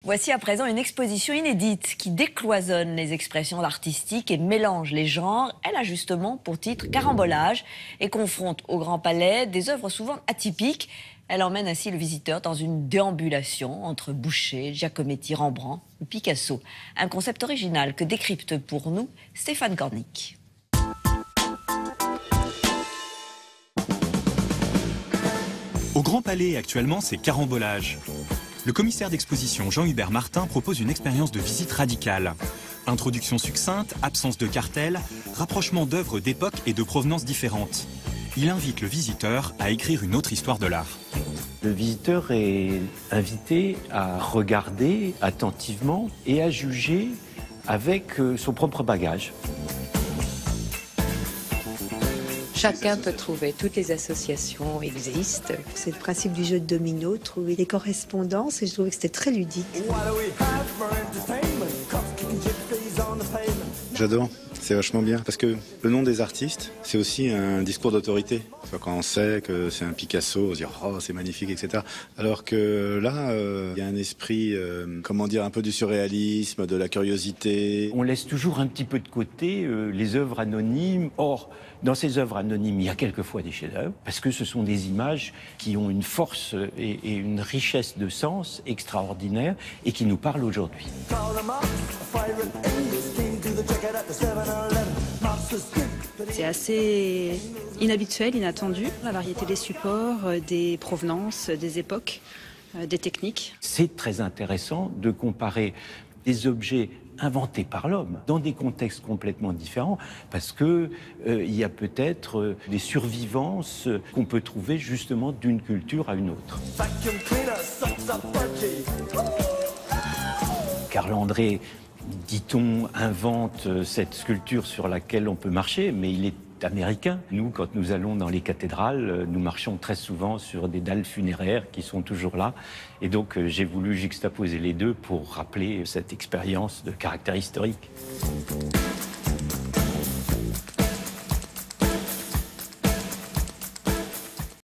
Voici à présent une exposition inédite qui décloisonne les expressions artistiques et mélange les genres. Elle a justement pour titre Carambolage et confronte au Grand Palais des œuvres souvent atypiques. Elle emmène ainsi le visiteur dans une déambulation entre Boucher, Giacometti, Rembrandt ou Picasso. Un concept original que décrypte pour nous Stéphane Cornic. Au Grand Palais, actuellement, c'est Carambolage. Le commissaire d'exposition Jean-Hubert Martin propose une expérience de visite radicale. Introduction succincte, absence de cartel, rapprochement d'œuvres d'époque et de provenances différentes. Il invite le visiteur à écrire une autre histoire de l'art. Le visiteur est invité à regarder attentivement et à juger avec son propre bagage. Chacun peut trouver, toutes les associations existent. C'est le principe du jeu de domino, trouver des correspondances, et je trouvais que c'était très ludique. J'adore, c'est vachement bien, parce que le nom des artistes, c'est aussi un discours d'autorité. Quand on sait que c'est un Picasso, on se dit « oh, c'est magnifique », etc. Alors que là, il y a un esprit, comment dire, un peu du surréalisme, de la curiosité. On laisse toujours un petit peu de côté les œuvres anonymes. Or, dans ces œuvres anonymes, il y a quelquefois des chefs-d'œuvre, parce que ce sont des images qui ont une force et une richesse de sens extraordinaire et qui nous parlent aujourd'hui. C'est assez inhabituel, inattendu, la variété des supports, des provenances, des époques, des techniques. C'est très intéressant de comparer des objets inventés par l'homme dans des contextes complètement différents, parce que il y a peut-être des survivances qu'on peut trouver justement d'une culture à une autre. Carl André, dit-on, invente cette sculpture sur laquelle on peut marcher, mais il est américain. Nous, quand nous allons dans les cathédrales, nous marchons très souvent sur des dalles funéraires qui sont toujours là. Et donc, j'ai voulu juxtaposer les deux pour rappeler cette expérience de caractère historique.